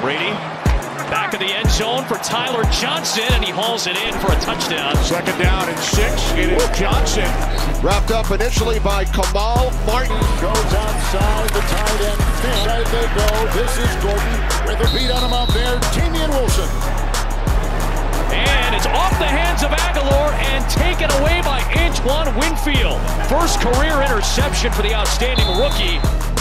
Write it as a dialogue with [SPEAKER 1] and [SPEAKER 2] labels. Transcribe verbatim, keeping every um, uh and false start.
[SPEAKER 1] Brady back of the end zone for Tyler Johnson, and he hauls it in for a touchdown.
[SPEAKER 2] Second down and six. It is Johnson.
[SPEAKER 3] Wrapped up initially by Kamal Martin.
[SPEAKER 4] Goes outside the tight end. Inside they go. This is Gordon with a beat on him out there. Damien Wilson.
[SPEAKER 1] And it's off the hands of Aguilar and taken away by Antoine Winfield. First career interception for the outstanding rookie.